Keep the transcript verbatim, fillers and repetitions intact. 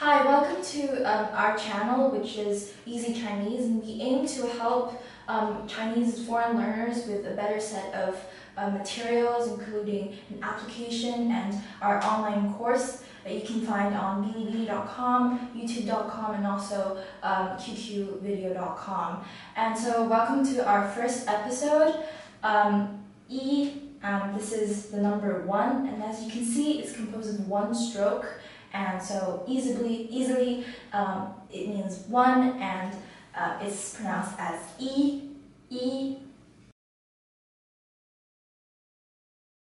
Hi, welcome to um, our channel, which is Easy Chinese, and we aim to help um, Chinese foreign learners with a better set of uh, materials, including an application and our online course that you can find on bilibili dot com, youtube dot com, and also um, q q video dot com. And so, welcome to our first episode. Um, E, um, this is the number one, and as you can see, it's composed of one stroke. And so easily, easily, um, it means one, and uh, it's pronounced as E, E,